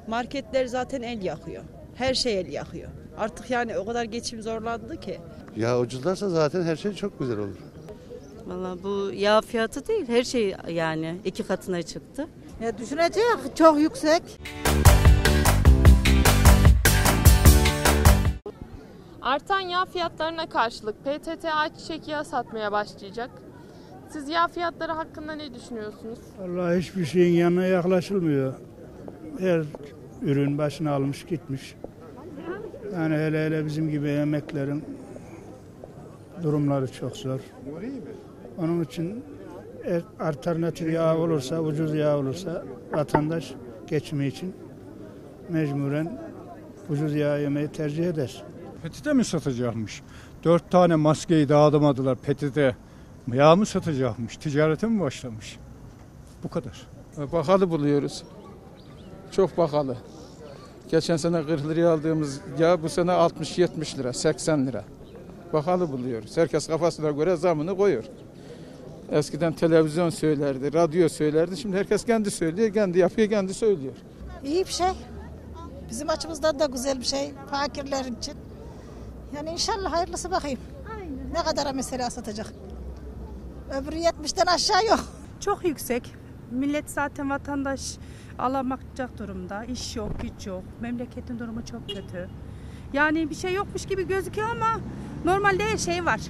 Marketler zaten el yakıyor. Her şey el yakıyor. Artık yani o kadar geçim zorlandı ki. Ya ucuzlarsa zaten her şey çok güzel olur. Valla bu yağ fiyatı değil, her şey yani 2 katına çıktı. Ya düşünecek çok yüksek. Artan yağ fiyatlarına karşılık PTT ayçiçek yağı satmaya başlayacak. Siz yağ fiyatları hakkında ne düşünüyorsunuz? Vallahi hiçbir şeyin yanına yaklaşılmıyor. Her ürün başına almış gitmiş. Yani hele bizim gibi emeklerin durumları çok zor. Onun için alternatif yağ olursa, ucuz yağ olursa vatandaş geçimi için mecburen ucuz yağ yemeyi tercih eder. PTT mi satacakmış? 4 tane maskeyi dağıtamadılar PTT. Yağ mı satacakmış? Ticarete mi başlamış? Bu kadar. Pahalı buluyoruz. Çok pahalı. Geçen sene 40 liraya aldığımız yağ bu sene 60-70 lira, 80 lira. Pahalı buluyoruz. Herkes kafasına göre zamını koyuyor. Eskiden televizyon söylerdi, radyo söylerdi. Şimdi herkes kendi söylüyor, kendi yapıyor, kendi söylüyor. İyi bir şey. Bizim açımızdan da güzel bir şey. Fakirler için. Yani inşallah hayırlısı bakayım. Ne kadara mesela satacak? Öbürü 70'ten aşağı yok. Çok yüksek. Millet zaten vatandaş alamayacak durumda. İş yok, güç yok. Memleketin durumu çok kötü. Yani bir şey yokmuş gibi gözüküyor ama normalde her şey var.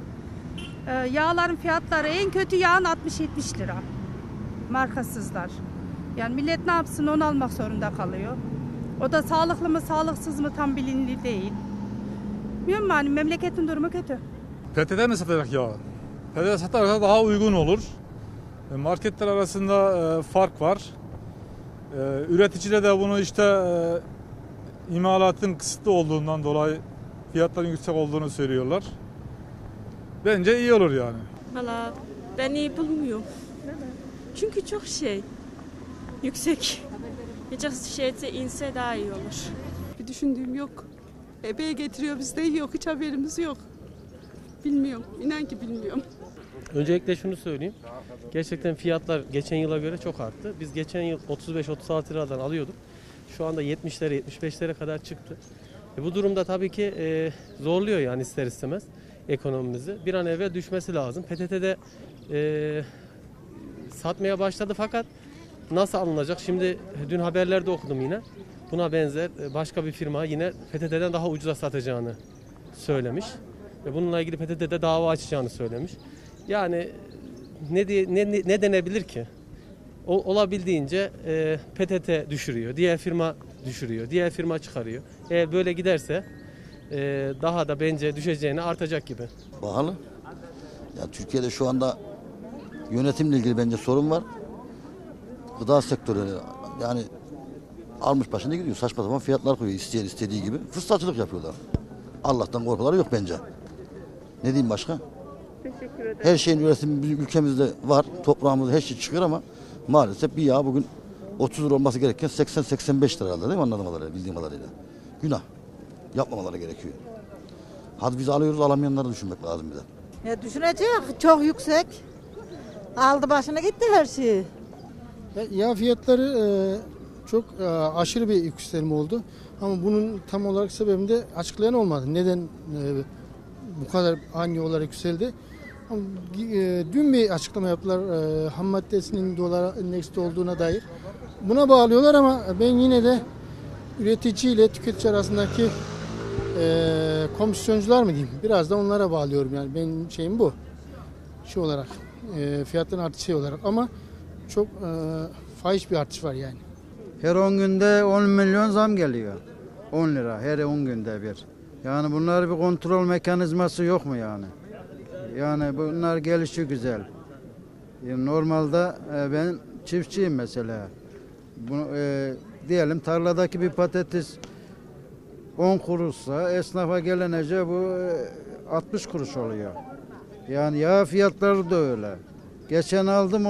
Yağların fiyatları en kötü yağın 60-70 lira. Markasızlar. Yani millet ne yapsın onu almak zorunda kalıyor. O da sağlıklı mı sağlıksız mı tam bilinli değil. Bilmiyorum yani memleketin durumu kötü. PTT mi satacak yağı? PTT satarsa daha uygun olur. Marketler arasında fark var. Üreticiler de bunu işte imalatın kısıtlı olduğundan dolayı fiyatların yüksek olduğunu söylüyorlar. Bence iyi olur yani. Valla ben iyi bulmuyorum. Çünkü çok yüksek. Biraz şeyde inse daha iyi olur. Bir düşündüğüm yok. Epey getiriyor bizde yok. Hiç haberimiz yok. Bilmiyorum. İnan ki bilmiyorum. Öncelikle şunu söyleyeyim. Gerçekten fiyatlar geçen yıla göre çok arttı. Biz geçen yıl 35-36 liradan alıyorduk. Şu anda 70'lere 75'lere kadar çıktı. Bu durumda tabii ki zorluyor yani ister istemez ekonomimizi. Bir an evvel düşmesi lazım. PTT'de satmaya başladı fakat nasıl alınacak? Şimdi dün haberlerde okudum yine. Buna benzer başka bir firma yine PTT'den daha ucuza satacağını söylemiş. Ve bununla ilgili PTT'de dava açacağını söylemiş. Yani ne denebilir ki? Olabildiğince PTT düşürüyor, diğer firma düşürüyor, diğer firma çıkarıyor. Eğer böyle giderse daha da bence düşeceğini artacak gibi. Pahalı. Ya Türkiye'de şu anda yönetimle ilgili bence sorun var. Gıda sektörü yani almış başına gidiyor. Saçma sapan fiyatlar koyuyor isteyen istediği gibi. Fırsatçılık yapıyorlar. Allah'tan korkuları yok bence. Ne diyeyim başka? Teşekkür ederim. Her şeyin üretimi bizim ülkemizde var. Toprağımızda her şey çıkıyor ama maalesef bir yağ bugün 30 lira olması gereken 80-85 lira herhalde değil mi anladığım kadarıyla, bildiğim kadarıyla. Günah. Yapmamaları gerekiyor. Hadi biz alıyoruz, alamayanları düşünmek lazım bize. Ya düşünecek çok yüksek. Aldı başına gitti her şeyi. Yağ fiyatları çok aşırı bir yükselme oldu. Ama bunun tam olarak sebebini de açıklayan olmadı. Neden bu kadar ani olarak yükseldi? Dün bir açıklama yaptılar ham maddesinin dolar endekste olduğuna dair. Buna bağlıyorlar ama ben yine de üretici ile tüketici arasındaki komisyoncular mı diyeyim? Biraz da onlara bağlıyorum yani. Benim şeyim bu. Şey olarak fiyatların artışı olarak ama çok fahiş bir artış var yani. Her 10 günde 10 milyon zam geliyor. 10 lira her 10 günde bir. Yani bunlar bir kontrol mekanizması yok mu yani? Yani bunlar gelişi güzel. Yani normalde ben çiftçiyim mesela. Bunu, diyelim tarladaki bir patates 10 kuruşsa esnafa gelince bu 60 kuruş oluyor. Yani yağ fiyatları da öyle. Geçen aldım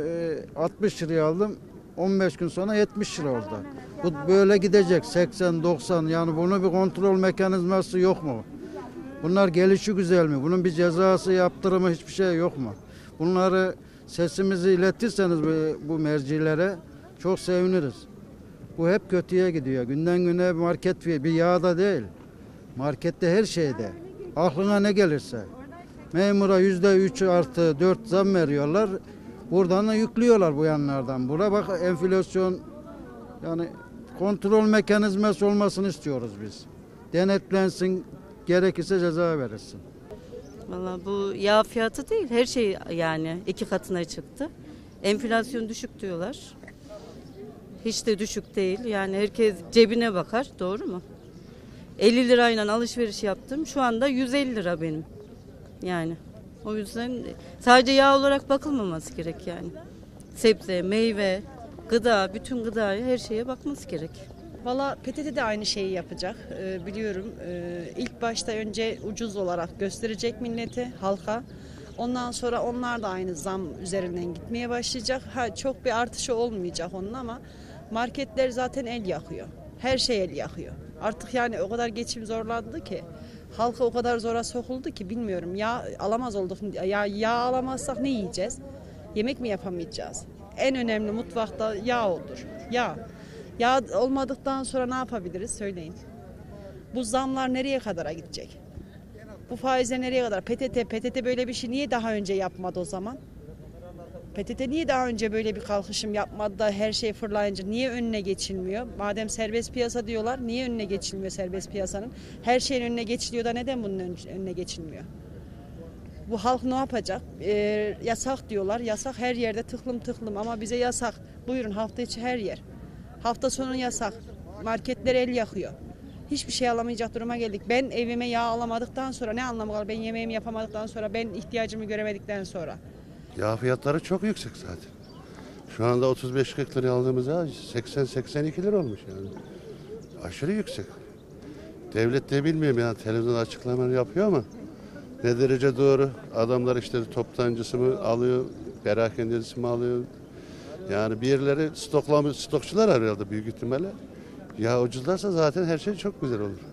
60 liraya aldım. 15 gün sonra 70 lira oldu. Bu böyle gidecek 80-90 yani bunun bir kontrol mekanizması yok mu? Bunlar gelişi güzel mi? Bunun bir cezası yaptırımı hiçbir şey yok mu? Bunları sesimizi iletirseniz bu mercilere çok seviniriz. Bu hep kötüye gidiyor. Günden güne market bir yağda değil. Markette her şeyde. Aklına ne gelirse. Memura %3 artı 4 zam veriyorlar. Buradan da yüklüyorlar bu yanlardan. Buna bak enflasyon, yani kontrol mekanizması olmasını istiyoruz biz. Denetlensin, gerekirse ceza verilsin. Valla bu yağ fiyatı değil, her şey yani 2 katına çıktı. Enflasyon düşük diyorlar. Hiç de düşük değil. Yani herkes cebine bakar, doğru mu? 50 lirayla alışveriş yaptım. Şu anda 150 lira benim. Yani o yüzden sadece yağ olarak bakılmaması gerek yani. Sebze, meyve, gıda, bütün gıdaya, her şeye bakması gerek. Valla PTT de aynı şeyi yapacak. Biliyorum. İlk başta önce ucuz olarak gösterecek millete, halka. Ondan sonra onlar da aynı zam üzerinden gitmeye başlayacak. Çok bir artışı olmayacak onun ama marketler zaten el yakıyor. Her şey el yakıyor. Artık yani o kadar geçim zorlandı ki. Halka o kadar zora sokuldu ki bilmiyorum. Yağ alamaz olduk. Yağ alamazsak ne yiyeceğiz? Yemek mi yapamayacağız? En önemli mutfakta yağ olur. Yağ olmadıktan sonra ne yapabiliriz? Söyleyin. Bu zamlar nereye kadar gidecek? Bu faizler nereye kadar? PTT böyle bir şey niye daha önce yapmadı o zaman? PTT niye daha önce böyle bir kalkışım yapmadı da her şey fırlayınca niye önüne geçilmiyor? Madem serbest piyasa diyorlar, niye önüne geçilmiyor serbest piyasanın? Her şeyin önüne geçiliyor da neden bunun önüne geçilmiyor? Bu halk ne yapacak? Yasak diyorlar. Yasak her yerde tıklım ama bize yasak. Buyurun hafta içi her yer. Hafta sonu yasak. Marketler el yakıyor. Hiçbir şey alamayacak duruma geldik. Ben evime yağ alamadıktan sonra ne anlamı kalır? Ben yemeğimi yapamadıktan sonra, ben ihtiyacımı göremedikten sonra. Yağ fiyatları çok yüksek zaten. Şu anda 35-40 liraya aldığımız yağ 80-82 lira olmuş yani. Aşırı yüksek. Devlet de bilmiyorum yani televizyonda açıklamalar yapıyor ama ne derece doğru? Adamlar işte toptancısı mı alıyor, perakendecisi mi alıyor? Yani bir yerleri stokçular arıyordu büyük ihtimalle. Ya ucuzlarsa zaten her şey çok güzel olur.